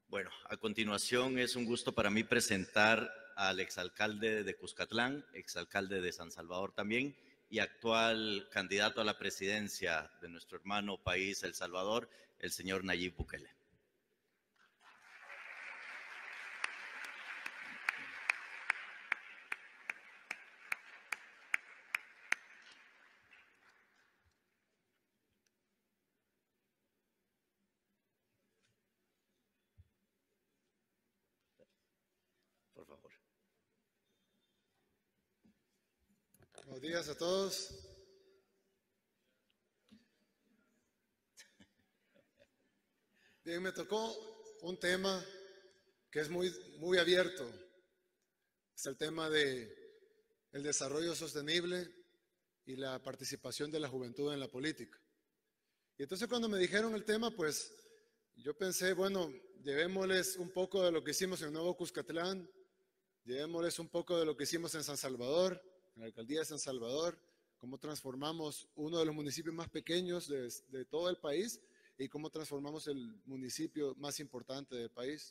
Bueno, a continuación es un gusto para mí presentar al exalcalde de Cuscatlán, exalcalde de San Salvador también, y actual candidato a la presidencia de nuestro hermano país, El Salvador, el señor Nayib Bukele. Por favor. Buenos días a todos. Bien, me tocó un tema que es muy abierto. Es el tema de el desarrollo sostenible y la participación de la juventud en la política. Y entonces cuando me dijeron el tema, pues yo pensé, bueno, llevémosles un poco de lo que hicimos en Nuevo Cuscatlán, llevémosles un poco de lo que hicimos en San Salvador, en la alcaldía de San Salvador, cómo transformamos uno de los municipios más pequeños de todo el país y cómo transformamos el municipio más importante del país.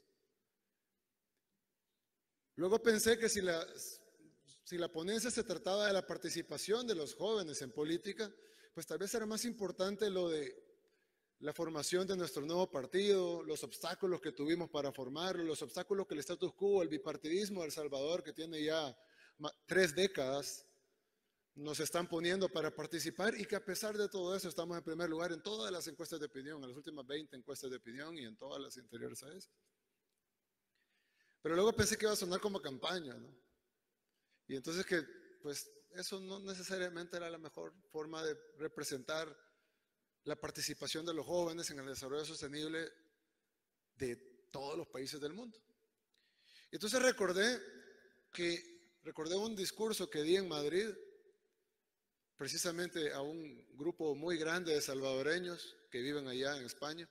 Luego pensé que si la ponencia se trataba de la participación de los jóvenes en política, pues tal vez era más importante lo de la formación de nuestro nuevo partido, los obstáculos que tuvimos para formarlo, los obstáculos que el status quo, el bipartidismo de El Salvador, que tiene ya 3 décadas, nos están poniendo para participar y que a pesar de todo eso estamos en primer lugar en todas las encuestas de opinión, en las últimas 20 encuestas de opinión y en todas las anteriores a eso. Pero luego pensé que iba a sonar como campaña, ¿no? Y entonces que, pues, eso no necesariamente era la mejor forma de representar la participación de los jóvenes en el desarrollo sostenible de todos los países del mundo. Entonces recordé un discurso que di en Madrid, precisamente a un grupo muy grande de salvadoreños que viven allá en España,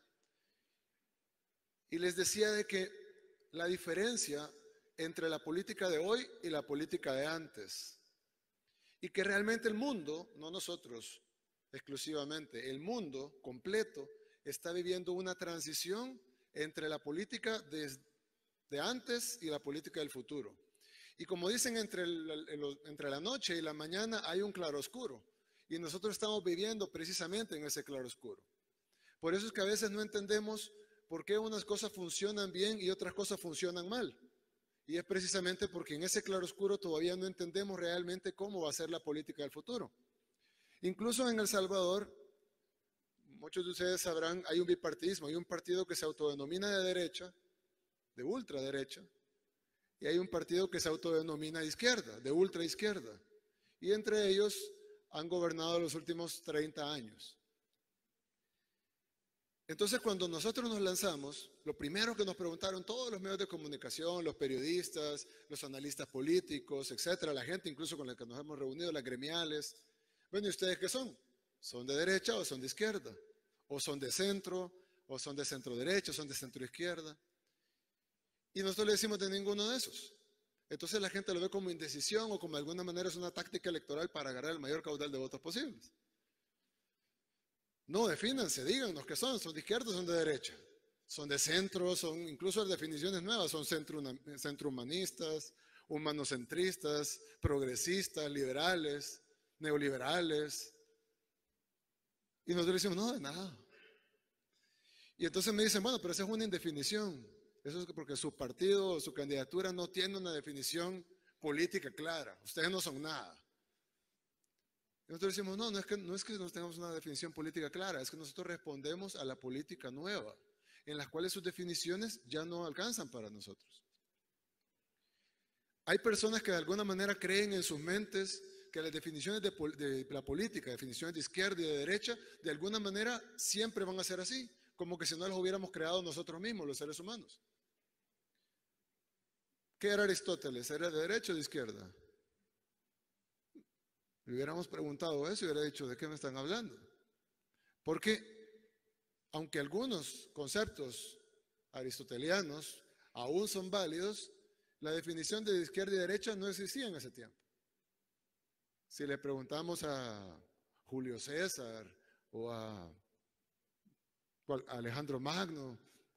y les decía de que la diferencia entre la política de hoy y la política de antes, y que realmente el mundo, no nosotros exclusivamente, el mundo completo está viviendo una transición entre la política de antes y la política del futuro. Y como dicen, entre la noche y la mañana hay un claroscuro. Y nosotros estamos viviendo precisamente en ese claroscuro. Por eso es que a veces no entendemos por qué unas cosas funcionan bien y otras cosas funcionan mal. Y es precisamente porque en ese claroscuro todavía no entendemos realmente cómo va a ser la política del futuro. Incluso en El Salvador, muchos de ustedes sabrán, hay un bipartidismo, hay un partido que se autodenomina de derecha, de ultraderecha, y hay un partido que se autodenomina de izquierda, de ultraizquierda. Y entre ellos han gobernado los últimos 30 años. Entonces, cuando nosotros nos lanzamos, lo primero que nos preguntaron todos los medios de comunicación, los periodistas, los analistas políticos, etcétera, la gente incluso con la que nos hemos reunido, las gremiales, bueno, ¿y ustedes qué son? ¿Son de derecha o son de izquierda? ¿O son de centro? ¿O son de centro derecha? ¿O son de centro izquierda? Y nosotros le decimos de ninguno de esos. Entonces la gente lo ve como indecisión o como de alguna manera es una táctica electoral para agarrar el mayor caudal de votos posibles. No, defínanse, díganos qué son de izquierda o son de derecha, son de centro, son incluso definiciones nuevas, son centro humanistas, humanocentristas, progresistas, liberales, neoliberales. Y nosotros decimos, no, de nada. Y entonces me dicen, bueno, pero esa es una indefinición. Eso es porque su partido o su candidatura no tiene una definición política clara. Ustedes no son nada. Y nosotros decimos, no es que no tengamos una definición política clara, es que nosotros respondemos a la política nueva, en las cuales sus definiciones ya no alcanzan para nosotros. Hay personas que de alguna manera creen en sus mentes que las definiciones de la política, definiciones de izquierda y de derecha, de alguna manera siempre van a ser así, como que si no las hubiéramos creado nosotros mismos, los seres humanos. ¿Qué era Aristóteles? ¿Era de derecha o de izquierda? Le hubiéramos preguntado eso y hubiera dicho, ¿de qué me están hablando? Porque aunque algunos conceptos aristotelianos aún son válidos, la definición de izquierda y derecha no existía en ese tiempo. Si le preguntamos a Julio César o a Alejandro Magno,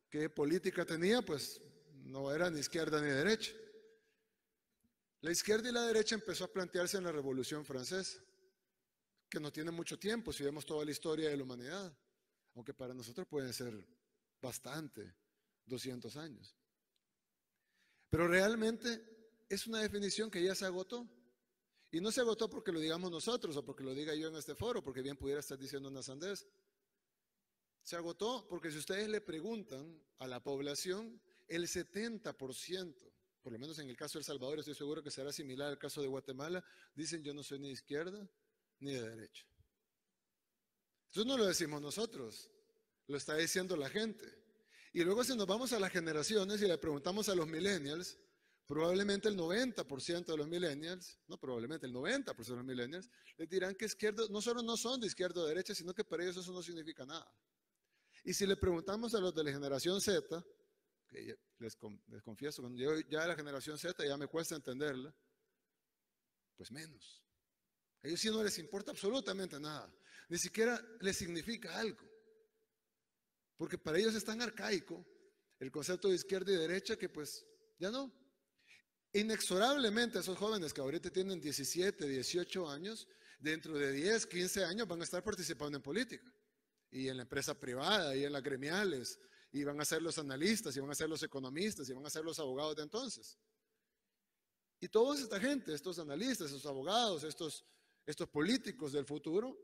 ¿Qué política tenía? Pues no era ni izquierda ni derecha. La izquierda y la derecha empezó a plantearse en la Revolución Francesa, que no tiene mucho tiempo si vemos toda la historia de la humanidad, aunque para nosotros pueden ser bastante, 200 años. Pero realmente es una definición que ya se agotó. Y no se agotó porque lo digamos nosotros o porque lo diga yo en este foro, porque bien pudiera estar diciendo una sandez. Se agotó porque si ustedes le preguntan a la población, el 70%, por lo menos en el caso de El Salvador, estoy seguro que será similar al caso de Guatemala, dicen yo no soy ni de izquierda ni de derecha. Eso no lo decimos nosotros, lo está diciendo la gente. Y luego si nos vamos a las generaciones y le preguntamos a los millennials, probablemente el 90% de los millennials, no probablemente, el 90% de los millennials, les dirán que izquierda, no solo no son de izquierda o derecha, sino que para ellos eso no significa nada. Y si le preguntamos a los de la generación Z, que les confieso, cuando yo ya de la generación Z ya me cuesta entenderla, pues menos. A ellos sí no les importa absolutamente nada, ni siquiera les significa algo. Porque para ellos es tan arcaico el concepto de izquierda y derecha que pues ya no. Inexorablemente esos jóvenes que ahorita tienen 17, 18 años, dentro de 10, 15 años van a estar participando en política. Y en la empresa privada, y en las gremiales, y van a ser los analistas, y van a ser los economistas, y van a ser los abogados de entonces. Y toda esta gente, estos analistas, estos abogados, estos políticos del futuro,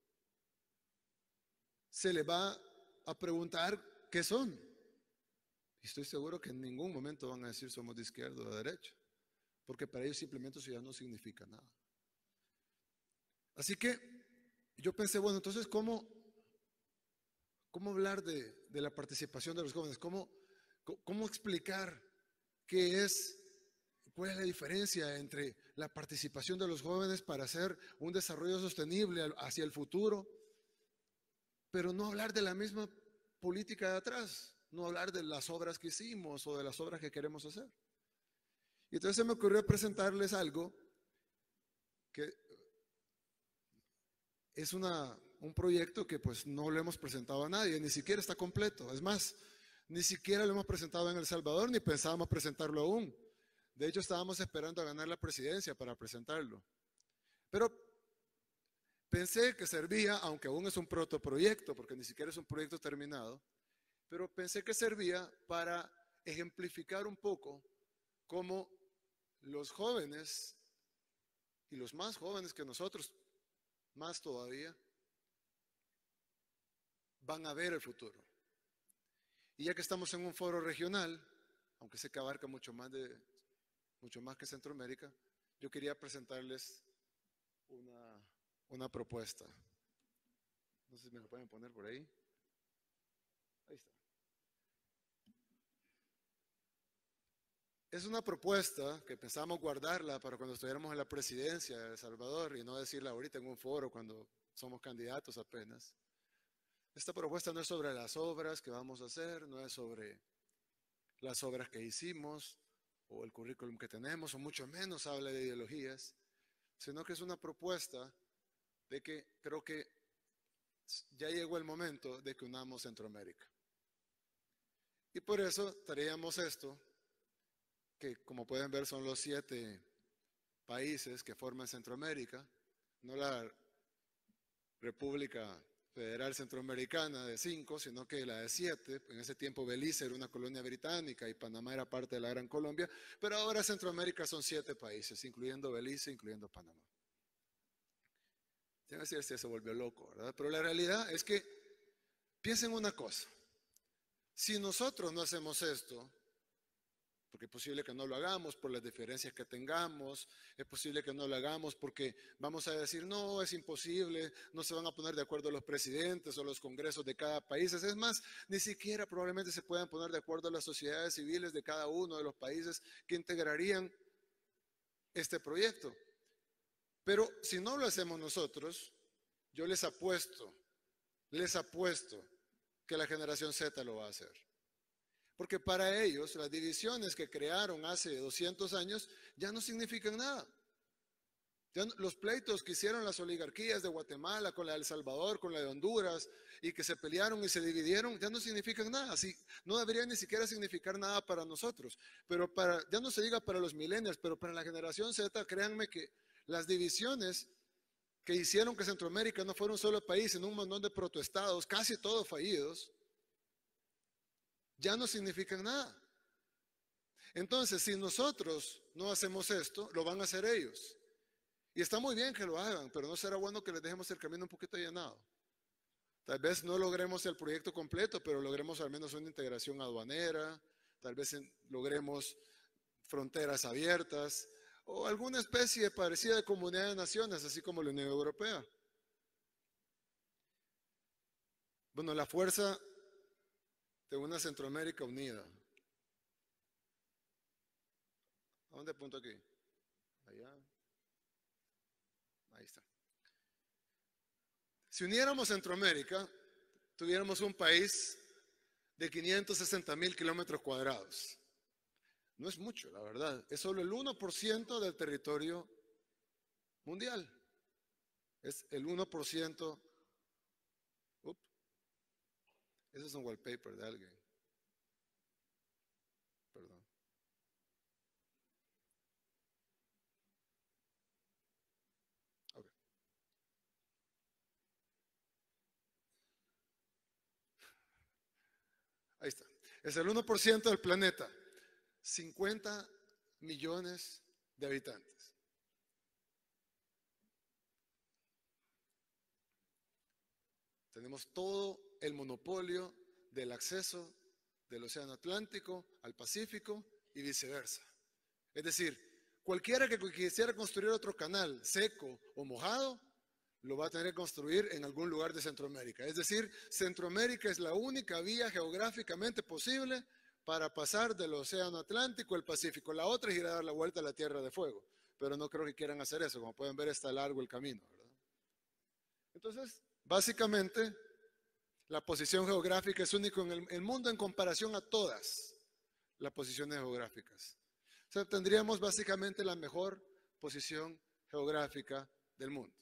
se les va a preguntar qué son. Y estoy seguro que en ningún momento van a decir somos de izquierda o de derecha, porque para ellos simplemente eso ya no significa nada. Así que yo pensé, bueno, entonces, ¿cómo hablar de la participación de los jóvenes? ¿Cómo explicar cuál es la diferencia entre la participación de los jóvenes para hacer un desarrollo sostenible hacia el futuro, pero no hablar de la misma política de atrás, no hablar de las obras que hicimos o de las obras que queremos hacer? Y entonces se me ocurrió presentarles algo que es un proyecto que pues no lo hemos presentado a nadie, ni siquiera está completo. Es más, ni siquiera lo hemos presentado en El Salvador, ni pensábamos presentarlo aún. De hecho, estábamos esperando a ganar la presidencia para presentarlo. Pero pensé que servía, aunque aún es un protoproyecto, porque ni siquiera es un proyecto terminado, pero pensé que servía para ejemplificar un poco cómo los jóvenes y los más jóvenes que nosotros, más todavía, van a ver el futuro. Y ya que estamos en un foro regional, aunque sé que abarca mucho más que Centroamérica, yo quería presentarles una propuesta. No sé si me lo pueden poner por ahí. Ahí está. Es una propuesta que pensamos guardarla para cuando estuviéramos en la presidencia de El Salvador y no decirla ahorita en un foro cuando somos candidatos apenas. Esta propuesta no es sobre las obras que vamos a hacer, no es sobre las obras que hicimos o el currículum que tenemos, o mucho menos habla de ideologías, sino que es una propuesta de que creo que ya llegó el momento de que unamos Centroamérica. Y por eso traíamos esto, que como pueden ver son los 7 países que forman Centroamérica, no la República Federal Centroamericana de 5, sino que la de 7. En ese tiempo Belice era una colonia británica y Panamá era parte de la Gran Colombia, pero ahora Centroamérica son 7 países, incluyendo Belice, incluyendo Panamá. Tiene que decir si se volvió loco, ¿verdad? Pero la realidad es que piensen una cosa, si nosotros no hacemos esto, porque es posible que no lo hagamos por las diferencias que tengamos, es posible que no lo hagamos porque vamos a decir, no, es imposible, no se van a poner de acuerdo los presidentes o los congresos de cada país. Es más, ni siquiera probablemente se puedan poner de acuerdo las sociedades civiles de cada uno de los países que integrarían este proyecto. Pero si no lo hacemos nosotros, yo les apuesto que la generación Z lo va a hacer. Porque para ellos las divisiones que crearon hace 200 años ya no significan nada. Los pleitos que hicieron las oligarquías de Guatemala con la de El Salvador, con la de Honduras, y que se pelearon y se dividieron, ya no significan nada. Así, no deberían ni siquiera significar nada para nosotros. Pero ya no se diga para los millennials, pero para la generación Z, créanme que las divisiones que hicieron que Centroamérica no fuera un solo país, en un montón de protoestados, casi todos fallidos, ya no significan nada. Entonces, si nosotros no hacemos esto, lo van a hacer ellos. Y está muy bien que lo hagan, pero no será bueno que les dejemos el camino un poquito allanado. Tal vez no logremos el proyecto completo, pero logremos al menos una integración aduanera, tal vez logremos fronteras abiertas o alguna especie parecida de comunidad de naciones, así como la Unión Europea. Bueno, la fuerza de una Centroamérica unida. ¿A dónde apunto aquí? Allá. Ahí está. Si uniéramos Centroamérica, tuviéramos un país de 560,000 kilómetros cuadrados. No es mucho, la verdad. Es solo el 1% del territorio mundial. Es el 1%. Ese es un wallpaper de alguien. Perdón. Okay. Ahí está. Es el 1% del planeta. 50 millones de habitantes. Tenemos todo el monopolio del acceso del Océano Atlántico al Pacífico y viceversa. Es decir, cualquiera que quisiera construir otro canal seco o mojado, lo va a tener que construir en algún lugar de Centroamérica. Es decir, Centroamérica es la única vía geográficamente posible para pasar del Océano Atlántico al Pacífico. La otra es ir a dar la vuelta a la Tierra de Fuego, pero no creo que quieran hacer eso. Como pueden ver, está largo el camino, ¿verdad? Entonces, básicamente, la posición geográfica es única en el mundo en comparación a todas las posiciones geográficas. O sea, tendríamos básicamente la mejor posición geográfica del mundo.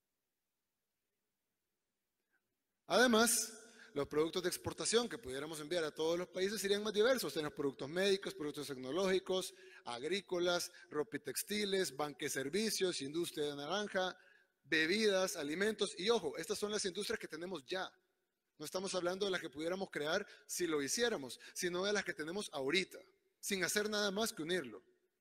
Además, los productos de exportación que pudiéramos enviar a todos los países serían más diversos. Tenemos productos médicos, productos tecnológicos, agrícolas, ropa y textiles, banques servicios, industria de naranja, bebidas, alimentos. Y ojo, estas son las industrias que tenemos ya. No estamos hablando de las que pudiéramos crear si lo hiciéramos, sino de las que tenemos ahorita, sin hacer nada más que unirlo.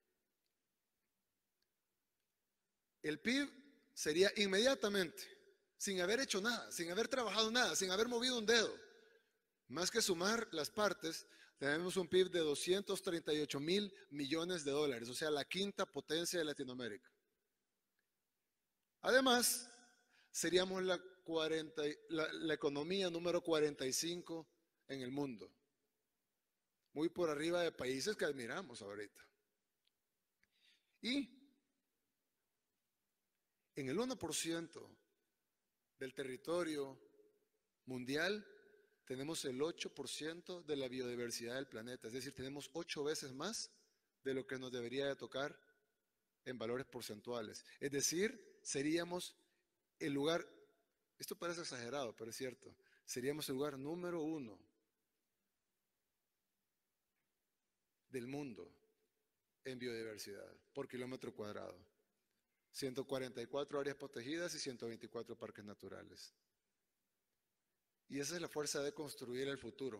El PIB sería inmediatamente, sin haber hecho nada, sin haber trabajado nada, sin haber movido un dedo, más que sumar las partes, tenemos un PIB de 238,000 millones de dólares, o sea, la quinta potencia de Latinoamérica. Además, seríamos la economía número 45 en el mundo, muy por arriba de países que admiramos ahorita. Y en el 1% del territorio mundial tenemos el 8% de la biodiversidad del planeta, es decir, tenemos 8 veces más de lo que nos debería de tocar en valores porcentuales. Es decir, seríamos el lugar, esto parece exagerado, pero es cierto, seríamos el lugar número 1 del mundo en biodiversidad por kilómetro cuadrado. 144 áreas protegidas y 124 parques naturales. Y esa es la fuerza de construir el futuro.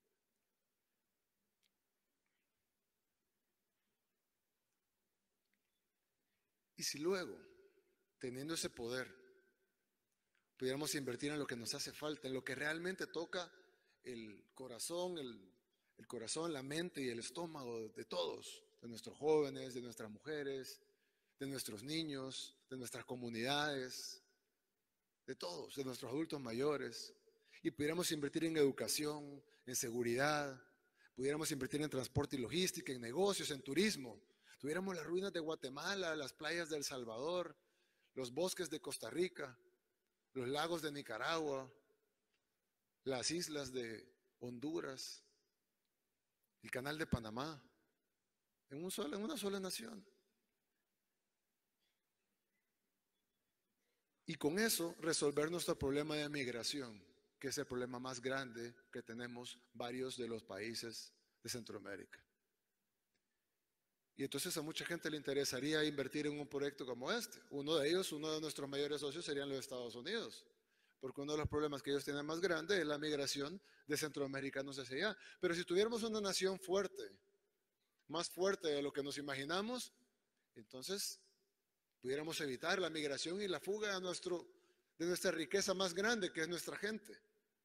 Y si luego, teniendo ese poder, pudiéramos invertir en lo que nos hace falta, en lo que realmente toca el corazón, la mente y el estómago de todos, de nuestros jóvenes, de nuestras mujeres, de nuestros niños, de nuestras comunidades, de todos, de nuestros adultos mayores, y pudiéramos invertir en educación, en seguridad, pudiéramos invertir en transporte y logística, en negocios, en turismo, tuviéramos las ruinas de Guatemala, las playas de El Salvador, los bosques de Costa Rica, los lagos de Nicaragua, las islas de Honduras, el canal de Panamá, en una sola nación. y con eso resolver nuestro problema de migración, que es el problema más grande que tenemos varios de los países de Centroamérica. Y entonces a mucha gente le interesaría invertir en un proyecto como este. Uno de ellos, uno de nuestros mayores socios serían los Estados Unidos, porque uno de los problemas que ellos tienen más grande es la migración de centroamericanos hacia allá. Pero si tuviéramos una nación fuerte, más fuerte de lo que nos imaginamos, entonces pudiéramos evitar la migración y la fuga de nuestra riqueza más grande, que es nuestra gente.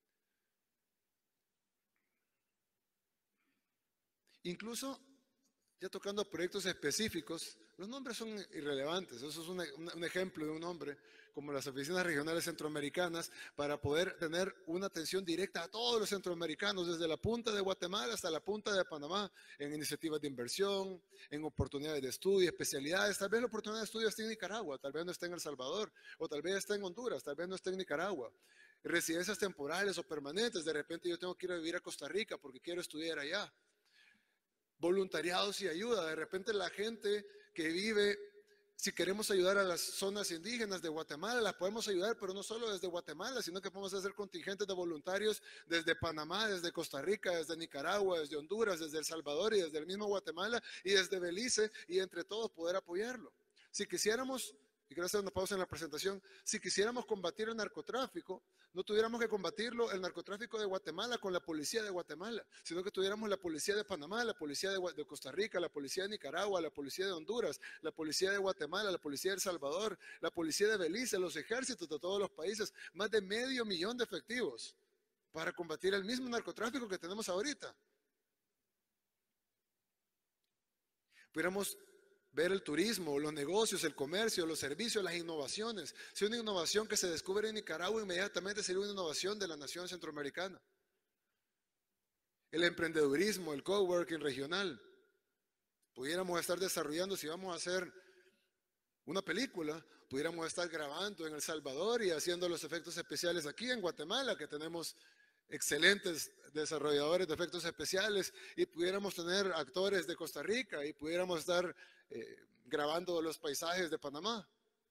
Incluso, ya tocando proyectos específicos, los nombres son irrelevantes. Eso es un ejemplo de un nombre, como las oficinas regionales centroamericanas, para poder tener una atención directa a todos los centroamericanos, desde la punta de Guatemala hasta la punta de Panamá, en iniciativas de inversión, en oportunidades de estudio, especialidades. Tal vez la oportunidad de estudio esté en Nicaragua, tal vez no esté en El Salvador, o tal vez esté en Honduras, tal vez no esté en Nicaragua. Residencias temporales o permanentes, de repente yo tengo que ir a vivir a Costa Rica porque quiero estudiar allá. Voluntariados y ayuda. De repente la gente que vive, si queremos ayudar a las zonas indígenas de Guatemala, las podemos ayudar, pero no solo desde Guatemala, sino que podemos hacer contingentes de voluntarios desde Panamá, desde Costa Rica, desde Nicaragua, desde Honduras, desde El Salvador y desde el mismo Guatemala y desde Belice, y entre todos poder apoyarlo. Si quisiéramos, y quiero hacer una pausa en la presentación, si quisiéramos combatir el narcotráfico, no tuviéramos que combatirlo, el narcotráfico de Guatemala, con la policía de Guatemala, sino que tuviéramos la policía de Panamá, la policía de Costa Rica, la policía de Nicaragua, la policía de Honduras, la policía de Guatemala, la policía de El Salvador, la policía de Belice, los ejércitos de todos los países, más de 500,000 de efectivos para combatir el mismo narcotráfico que tenemos ahorita. Pudiéramos ver el turismo, los negocios, el comercio, los servicios, las innovaciones. Si una innovación que se descubre en Nicaragua, inmediatamente sería una innovación de la nación centroamericana. El emprendedurismo, el coworking regional. Pudiéramos estar desarrollando, si vamos a hacer una película, pudiéramos estar grabando en El Salvador y haciendo los efectos especiales aquí en Guatemala, que tenemos excelentes desarrolladores de efectos especiales, y pudiéramos tener actores de Costa Rica y pudiéramos estar grabando los paisajes de Panamá.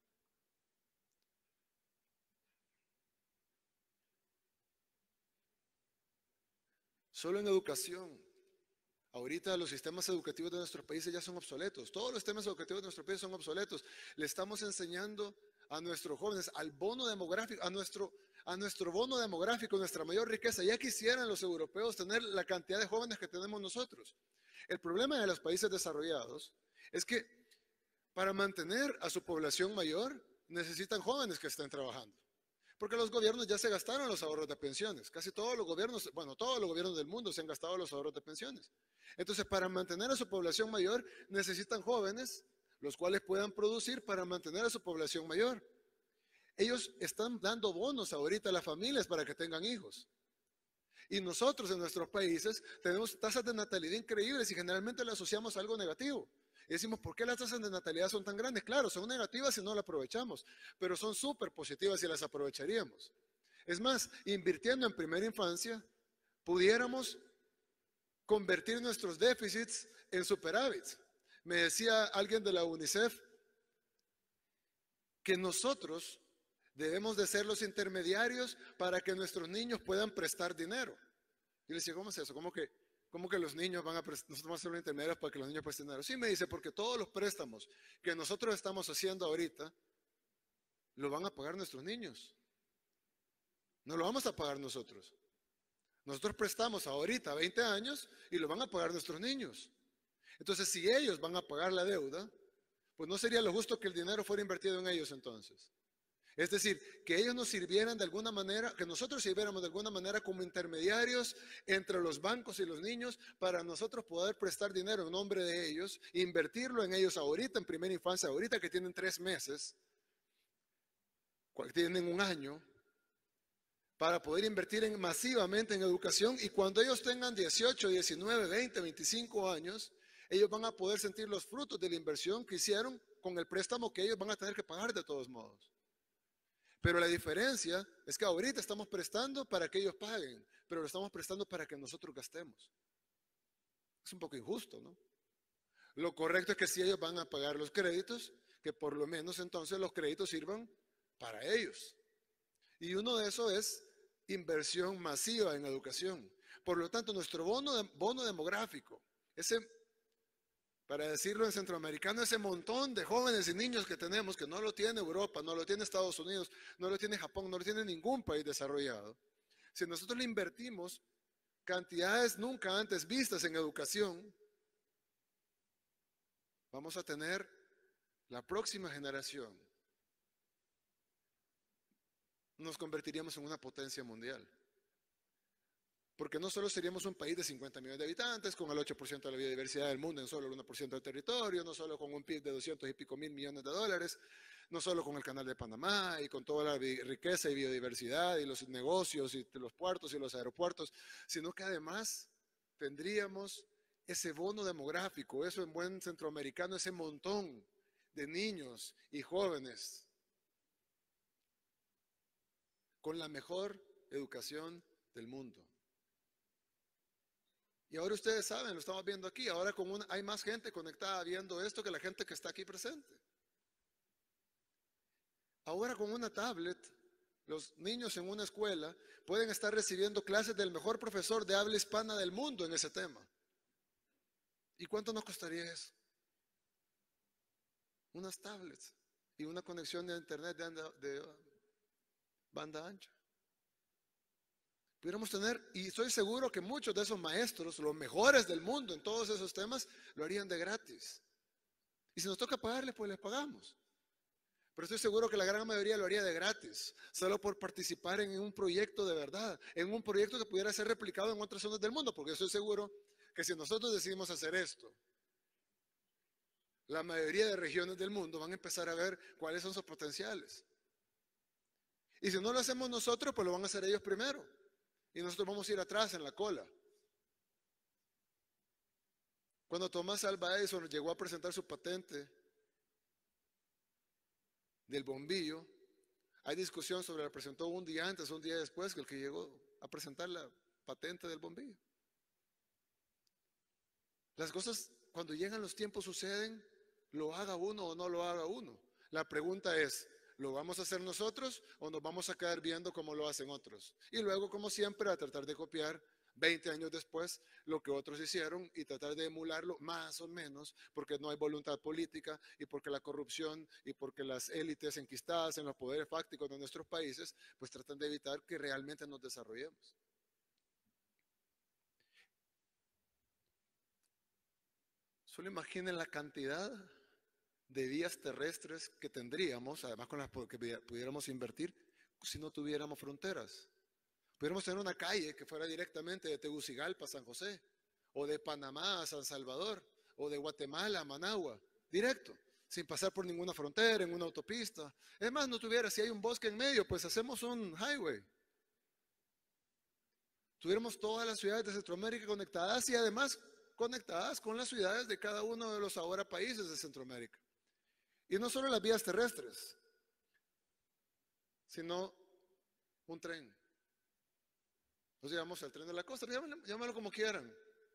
Solo en educación. Ahorita los sistemas educativos de nuestros países ya son obsoletos. Todos los sistemas educativos de nuestro país son obsoletos. Le estamos enseñando a nuestros jóvenes, al bono demográfico, a nuestro bono demográfico, nuestra mayor riqueza. Ya quisieran los europeos tener la cantidad de jóvenes que tenemos nosotros. El problema de los países desarrollados es que para mantener a su población mayor necesitan jóvenes que estén trabajando. Porque los gobiernos ya se gastaron los ahorros de pensiones. Casi todos los gobiernos, bueno, todos los gobiernos del mundo se han gastado los ahorros de pensiones. Entonces, para mantener a su población mayor, necesitan jóvenes, los cuales puedan producir para mantener a su población mayor. Ellos están dando bonos ahorita a las familias para que tengan hijos. Y nosotros en nuestros países tenemos tasas de natalidad increíbles y generalmente le asociamos a algo negativo. Y decimos, ¿por qué las tasas de natalidad son tan grandes? Claro, son negativas si no las aprovechamos, pero son súper positivas si las aprovecharíamos. Es más, invirtiendo en primera infancia, pudiéramos convertir nuestros déficits en superávits. Me decía alguien de la UNICEF que nosotros debemos de ser los intermediarios para que nuestros niños puedan prestar dinero. Y le decía, ¿cómo es eso? ¿Cómo que los niños nosotros vamos a ser los intermediarios para que los niños presten dinero? Sí, me dice, porque todos los préstamos que nosotros estamos haciendo ahorita, lo van a pagar nuestros niños. No lo vamos a pagar nosotros. Nosotros prestamos ahorita 20 años y lo van a pagar nuestros niños. Entonces, si ellos van a pagar la deuda, pues no sería lo justo que el dinero fuera invertido en ellos entonces. Es decir, que ellos nos sirvieran de alguna manera, que nosotros sirviéramos de alguna manera como intermediarios entre los bancos y los niños para nosotros poder prestar dinero en nombre de ellos, invertirlo en ellos ahorita en primera infancia, ahorita que tienen 3 meses, tienen 1 año, para poder invertir masivamente en educación, y cuando ellos tengan 18, 19, 20, 25 años, ellos van a poder sentir los frutos de la inversión que hicieron con el préstamo que ellos van a tener que pagar de todos modos. Pero la diferencia es que ahorita estamos prestando para que ellos paguen, pero lo estamos prestando para que nosotros gastemos. Es un poco injusto, ¿no? Lo correcto es que si ellos van a pagar los créditos, que por lo menos entonces los créditos sirvan para ellos. Y uno de esos es inversión masiva en educación. Por lo tanto, nuestro bono demográfico, para decirlo en centroamericano, ese montón de jóvenes y niños que tenemos, que no lo tiene Europa, no lo tiene Estados Unidos, no lo tiene Japón, no lo tiene ningún país desarrollado. Si nosotros le invertimos cantidades nunca antes vistas en educación, vamos a tener la próxima generación. Nos convertiríamos en una potencia mundial. Porque no solo seríamos un país de 50 millones de habitantes, con el 8% de la biodiversidad del mundo en solo el 1% del territorio, no solo con un PIB de 200 y pico mil millones de dólares, no solo con el canal de Panamá y con toda la riqueza y biodiversidad y los negocios y los puertos y los aeropuertos, sino que además tendríamos ese bono demográfico, eso en buen centroamericano, ese montón de niños y jóvenes con la mejor educación del mundo. Y ahora ustedes saben, lo estamos viendo aquí, ahora hay más gente conectada viendo esto que la gente que está aquí presente. Ahora con una tablet, los niños en una escuela pueden estar recibiendo clases del mejor profesor de habla hispana del mundo en ese tema. ¿Y cuánto nos costaría eso? Unas tablets y una conexión de internet de banda ancha. Pudiéramos tener, y estoy seguro que muchos de esos maestros, los mejores del mundo en todos esos temas, lo harían de gratis. Y si nos toca pagarles, pues les pagamos. Pero estoy seguro que la gran mayoría lo haría de gratis, solo por participar en un proyecto de verdad, en un proyecto que pudiera ser replicado en otras zonas del mundo, porque estoy seguro que si nosotros decidimos hacer esto, la mayoría de regiones del mundo van a empezar a ver cuáles son sus potenciales. Y si no lo hacemos nosotros, pues lo van a hacer ellos primero. Y nosotros vamos a ir atrás en la cola. Cuando Thomas Alva Edison llegó a presentar su patente del bombillo, hay discusión sobre la presentó un día antes o un día después que el que llegó a presentar la patente del bombillo. Las cosas cuando llegan los tiempos suceden, lo haga uno o no lo haga uno. La pregunta es, ¿lo vamos a hacer nosotros o nos vamos a quedar viendo cómo lo hacen otros? Y luego, como siempre, a tratar de copiar 20 años después lo que otros hicieron y tratar de emularlo más o menos, porque no hay voluntad política y porque la corrupción y porque las élites enquistadas en los poderes fácticos de nuestros países, pues tratan de evitar que realmente nos desarrollemos. Solo imaginen la cantidad de vías terrestres que tendríamos, además con las que pudiéramos invertir, si no tuviéramos fronteras. Pudiéramos tener una calle que fuera directamente de Tegucigalpa a San José, o de Panamá a San Salvador, o de Guatemala a Managua, directo, sin pasar por ninguna frontera, en una autopista. Es más, no tuviera, si hay un bosque en medio, pues hacemos un highway. Tuviéramos todas las ciudades de Centroamérica conectadas y además conectadas con las ciudades de cada uno de los ahora países de Centroamérica. Y no solo las vías terrestres, sino un tren. Nos llamamos el tren de la costa, llámalo como quieran.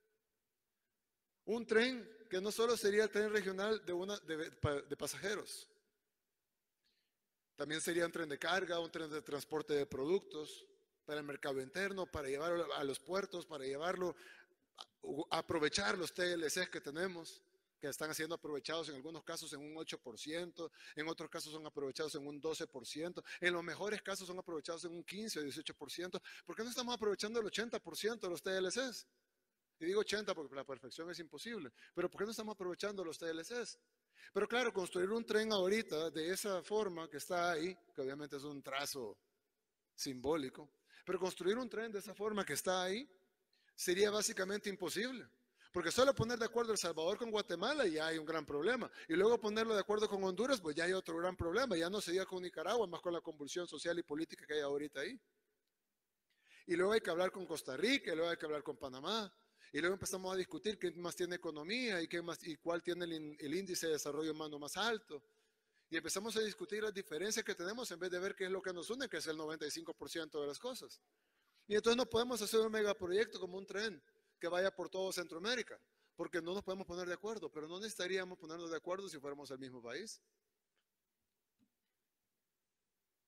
Un tren que no solo sería el tren regional de pasajeros, también sería un tren de carga, un tren de transporte de productos, para el mercado interno, para llevarlo a los puertos, para llevarlo, aprovechar los TLCs que tenemos, que están siendo aprovechados en algunos casos en un 8%, en otros casos son aprovechados en un 12%, en los mejores casos son aprovechados en un 15 o 18%. ¿Por qué no estamos aprovechando el 80% de los TLCs? Y digo 80 porque la perfección es imposible, pero ¿por qué no estamos aprovechando los TLCs? Pero claro, construir un tren ahorita de esa forma que está ahí, que obviamente es un trazo simbólico, pero construir un tren de esa forma que está ahí sería básicamente imposible. Porque solo poner de acuerdo El Salvador con Guatemala ya hay un gran problema. Y luego ponerlo de acuerdo con Honduras, pues ya hay otro gran problema. Ya no sería con Nicaragua, más con la convulsión social y política que hay ahorita ahí. Y luego hay que hablar con Costa Rica, y luego hay que hablar con Panamá. Y luego empezamos a discutir quién más tiene economía y cuál tiene el índice de desarrollo humano más alto. Y empezamos a discutir las diferencias que tenemos en vez de ver qué es lo que nos une, que es el 95% de las cosas. Y entonces no podemos hacer un megaproyecto como un tren que vaya por todo Centroamérica, porque no nos podemos poner de acuerdo, pero no necesitaríamos ponernos de acuerdo si fuéramos el mismo país.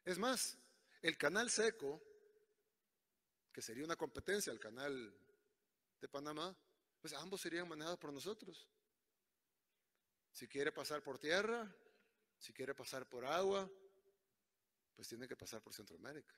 Es más, el canal seco, que sería una competencia al canal de Panamá, pues ambos serían manejados por nosotros. Si quiere pasar por tierra, si quiere pasar por agua, pues tiene que pasar por Centroamérica.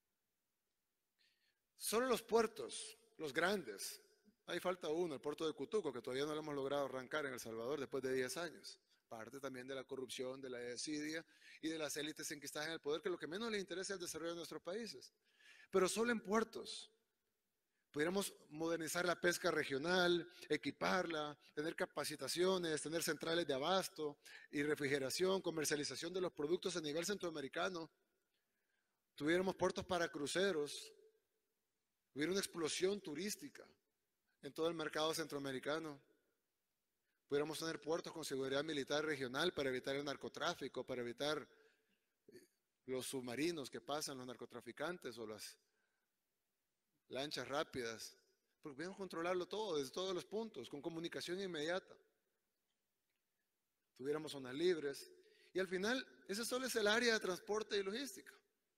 Solo los puertos, los grandes, ahí falta uno, el puerto de Cutuco, que todavía no lo hemos logrado arrancar en El Salvador después de 10 años. Parte también de la corrupción, de la desidia y de las élites enquistadas en el poder, que lo que menos les interesa es el desarrollo de nuestros países. Pero solo en puertos pudiéramos modernizar la pesca regional, equiparla, tener capacitaciones, tener centrales de abasto y refrigeración, comercialización de los productos a nivel centroamericano. Tuviéramos puertos para cruceros, hubiera una explosión turística en todo el mercado centroamericano. Pudiéramos tener puertos con seguridad militar regional para evitar el narcotráfico, para evitar los submarinos que pasan los narcotraficantes o las lanchas rápidas, porque podemos controlarlo todo desde todos los puntos, con comunicación inmediata. Tuviéramos zonas libres y al final ese solo es el área de transporte y logística.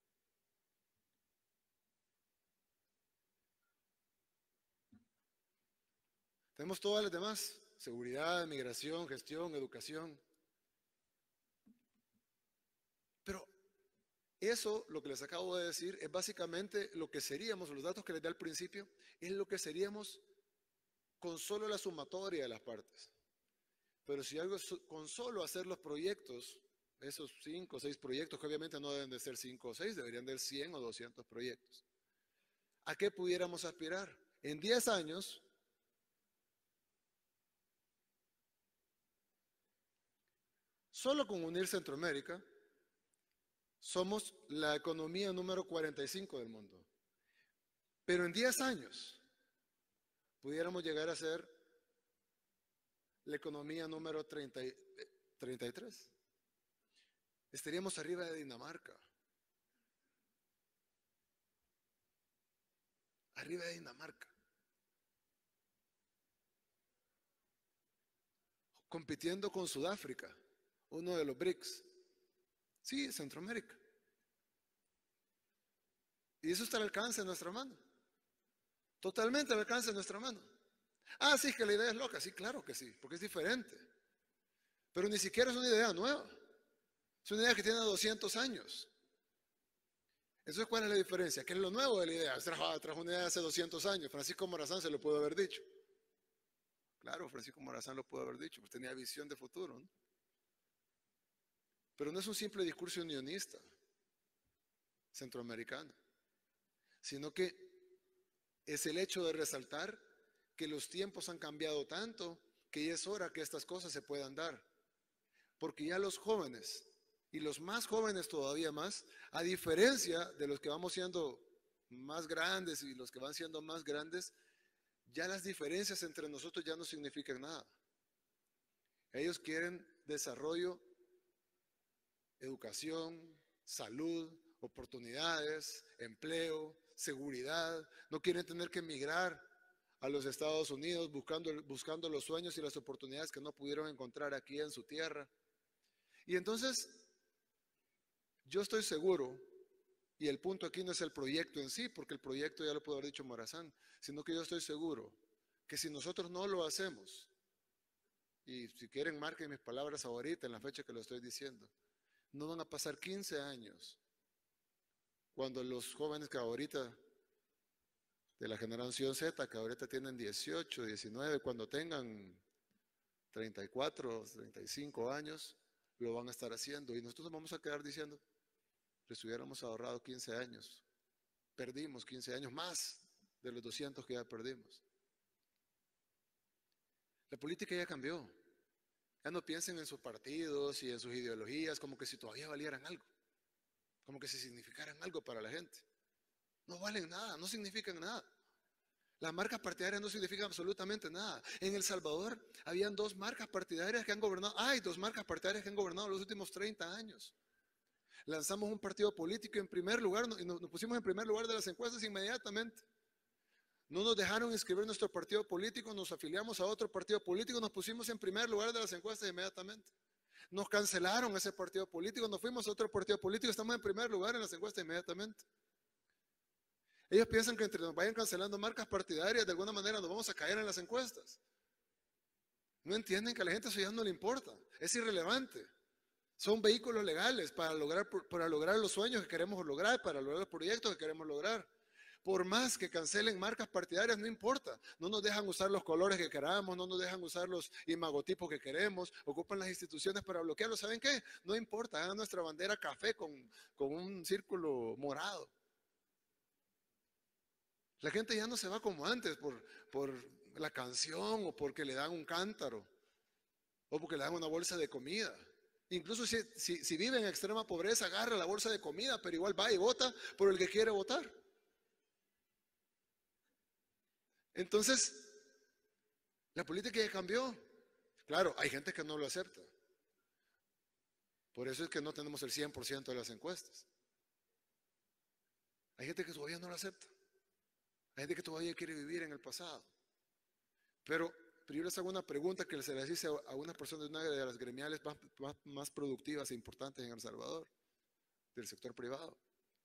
Tenemos todas las demás: seguridad, migración, gestión, educación. Pero eso, lo que les acabo de decir, es básicamente lo que seríamos, los datos que les di al principio, es lo que seríamos con solo la sumatoria de las partes. Pero si algo con solo hacer los proyectos, esos 5 o 6 proyectos, que obviamente no deben de ser 5 o 6, deberían de ser 100 o 200 proyectos. ¿A qué pudiéramos aspirar? En 10 años, solo con unir Centroamérica, somos la economía número 45 del mundo. Pero en 10 años pudiéramos llegar a ser la economía número 33. Estaríamos arriba de Dinamarca. Arriba de Dinamarca. Compitiendo con Sudáfrica, uno de los BRICS. Sí, Centroamérica. Y eso está al alcance de nuestra mano. Totalmente al alcance de nuestra mano. Ah, sí, que la idea es loca. Sí, claro que sí, porque es diferente. Pero ni siquiera es una idea nueva. Es una idea que tiene 200 años. Entonces, ¿cuál es la diferencia? ¿Qué es lo nuevo de la idea? Trajo una idea hace 200 años. Francisco Morazán se lo pudo haber dicho. Claro, Francisco Morazán lo pudo haber dicho, pues tenía visión de futuro, ¿no? Pero no es un simple discurso unionista centroamericano, sino que es el hecho de resaltar que los tiempos han cambiado tanto que ya es hora que estas cosas se puedan dar. Porque ya los jóvenes, y los más jóvenes todavía más, a diferencia de los que vamos siendo más grandes y los que van siendo más grandes, ya las diferencias entre nosotros ya no significan nada. Ellos quieren desarrollo, educación, salud, oportunidades, empleo, seguridad. No quieren tener que emigrar a los Estados Unidos buscando los sueños y las oportunidades que no pudieron encontrar aquí en su tierra. Y entonces, yo estoy seguro, y el punto aquí no es el proyecto en sí, porque el proyecto ya lo pudo haber dicho Morazán, sino que yo estoy seguro que si nosotros no lo hacemos, y si quieren marquen mis palabras ahorita en la fecha que lo estoy diciendo, no van a pasar 15 años cuando los jóvenes que ahorita, de la generación Z, que ahorita tienen 18, 19, cuando tengan 34, 35 años, lo van a estar haciendo. Y nosotros vamos a quedar diciendo, les hubiéramos ahorrado 15 años. Perdimos 15 años más de los 200 que ya perdimos. La política ya cambió. Ya no piensen en sus partidos y en sus ideologías como que si todavía valieran algo, como que si significaran algo para la gente. No valen nada, no significan nada. Las marcas partidarias no significan absolutamente nada. En El Salvador habían 2 marcas partidarias que han gobernado. Hay 2 marcas partidarias que han gobernado los últimos 30 años. Lanzamos un partido político en primer lugar y nos pusimos en primer lugar de las encuestas inmediatamente. No nos dejaron inscribir nuestro partido político, nos afiliamos a otro partido político, nos pusimos en primer lugar de las encuestas inmediatamente. Nos cancelaron ese partido político, nos fuimos a otro partido político, estamos en primer lugar en las encuestas inmediatamente. Ellos piensan que entre nos vayan cancelando marcas partidarias, de alguna manera nos vamos a caer en las encuestas. No entienden que a la gente eso ya no le importa, es irrelevante. Son vehículos legales para lograr los sueños que queremos lograr, para lograr los proyectos que queremos lograr. Por más que cancelen marcas partidarias, no importa. No nos dejan usar los colores que queramos, no nos dejan usar los imagotipos que queremos, ocupan las instituciones para bloquearlo. ¿Saben qué? No importa, hagan nuestra bandera café con un círculo morado. La gente ya no se va como antes por la canción o porque le dan un cántaro o porque le dan una bolsa de comida. Incluso si vive en extrema pobreza, agarra la bolsa de comida, pero igual va y vota por el que quiere votar. Entonces, la política ya cambió. Claro, hay gente que no lo acepta. Por eso es que no tenemos el 100% de las encuestas. Hay gente que todavía no lo acepta. Hay gente que todavía quiere vivir en el pasado. Pero yo les hago una pregunta que se les hice a una persona de una de las gremiales más productivas e importantes en El Salvador, del sector privado.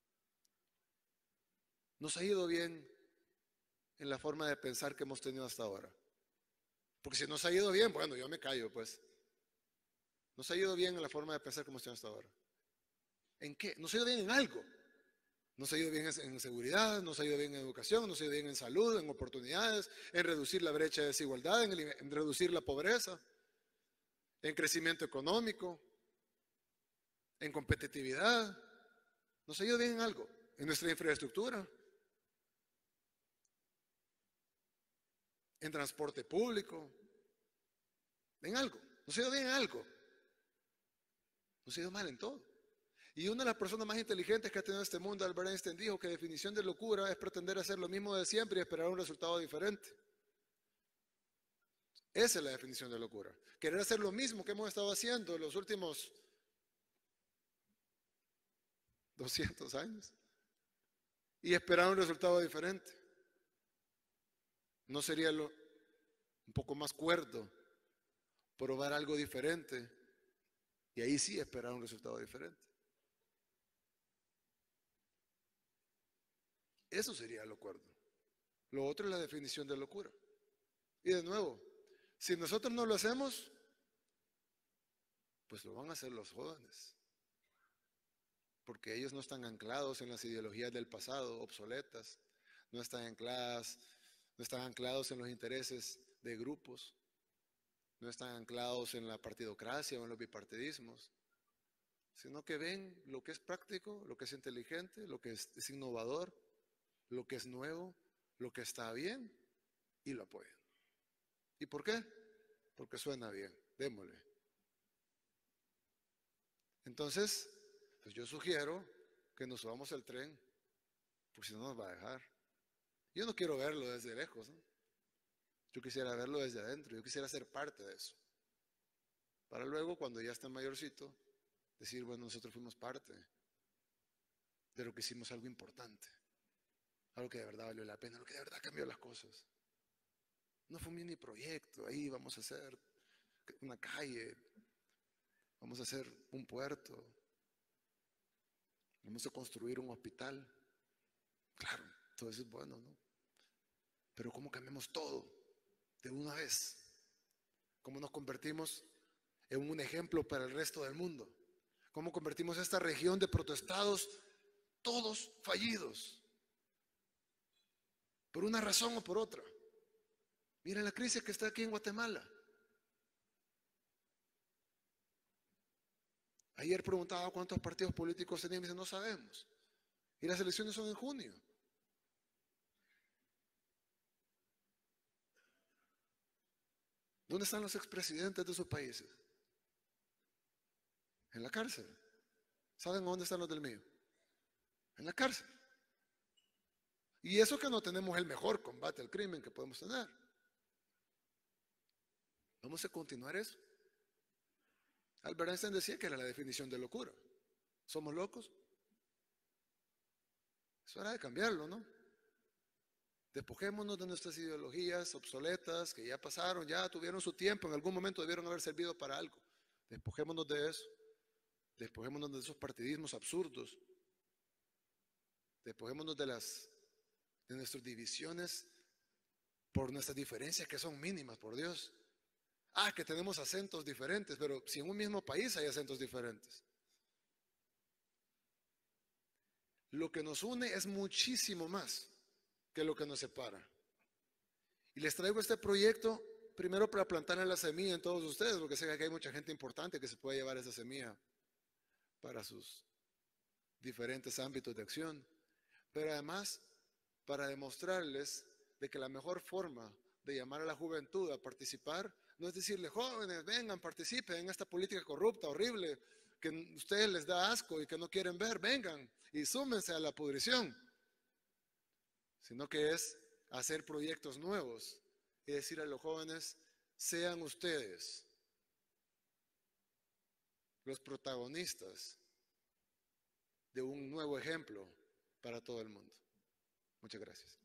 ¿Nos ha ido bien en la forma de pensar que hemos tenido hasta ahora? Porque si nos ha ido bien, bueno, yo me callo, pues. Nos ha ido bien en la forma de pensar que hemos tenido hasta ahora. ¿En qué? Nos ha ido bien en algo. Nos ha ido bien en seguridad, nos ha ido bien en educación, nos ha ido bien en salud, en oportunidades, en reducir la brecha de desigualdad, en reducir la pobreza, en crecimiento económico, en competitividad. Nos ha ido bien en algo, en nuestra infraestructura, en transporte público, en algo. Nos ha ido bien en algo. Nos ha ido mal en todo. Y una de las personas más inteligentes que ha tenido este mundo, Albert Einstein, dijo que definición de locura es pretender hacer lo mismo de siempre y esperar un resultado diferente. Esa es la definición de locura. Querer hacer lo mismo que hemos estado haciendo en los últimos 200 años y esperar un resultado diferente. ¿No sería un poco más cuerdo probar algo diferente y ahí sí esperar un resultado diferente? Eso sería lo cuerdo. Lo otro es la definición de locura. Y de nuevo, si nosotros no lo hacemos, pues lo van a hacer los jóvenes. Porque ellos no están anclados en las ideologías del pasado, obsoletas. No están anclados en los intereses de grupos. No están anclados en la partidocracia o en los bipartidismos. Sino que ven lo que es práctico, lo que es inteligente, lo que es innovador, lo que es nuevo, lo que está bien y lo apoyan. ¿Y por qué? Porque suena bien, démosle. Entonces, pues yo sugiero que nos subamos al tren, porque si no nos va a dejar. Yo no quiero verlo desde lejos, ¿no? Yo quisiera verlo desde adentro, yo quisiera ser parte de eso. Para luego, cuando ya esté mayorcito, decir, bueno, nosotros fuimos parte de lo que hicimos algo importante. Algo que de verdad valió la pena, algo que de verdad cambió las cosas. No fue un mini proyecto, ahí vamos a hacer una calle, vamos a hacer un puerto, vamos a construir un hospital. Claro, todo eso es bueno, ¿no? Pero ¿cómo cambiamos todo de una vez? ¿Cómo nos convertimos en un ejemplo para el resto del mundo? ¿Cómo convertimos esta región de protestados todos fallidos? Por una razón o por otra. Mira la crisis que está aquí en Guatemala. Ayer preguntaba cuántos partidos políticos tenían y me dicen, no sabemos. Y las elecciones son en junio. ¿Dónde están los expresidentes de sus países? En la cárcel. ¿Saben dónde están los del mío? En la cárcel. Y eso que no tenemos el mejor combate al crimen que podemos tener. Vamos a continuar eso. Albert Einstein decía que era la definición de locura. ¿Somos locos? Es hora de cambiarlo, ¿no? Despojémonos de nuestras ideologías obsoletas que ya pasaron, ya tuvieron su tiempo, en algún momento debieron haber servido para algo. Despojémonos de eso. Despojémonos de esos partidismos absurdos. Despojémonos de nuestras divisiones por nuestras diferencias que son mínimas, por Dios. Que tenemos acentos diferentes, pero si en un mismo país hay acentos diferentes. Lo que nos une es muchísimo más que lo que nos separa. Y les traigo este proyecto primero para plantar la semilla en todos ustedes, porque sé que hay mucha gente importante que se puede llevar esa semilla para sus diferentes ámbitos de acción. Pero además, para demostrarles de que la mejor forma de llamar a la juventud a participar no es decirle, jóvenes, vengan, participen en esta política corrupta, horrible, que a ustedes les da asco y que no quieren ver, vengan y súmense a la pudrición, sino que es hacer proyectos nuevos y decir a los jóvenes, sean ustedes los protagonistas de un nuevo ejemplo para todo el mundo. Muchas gracias.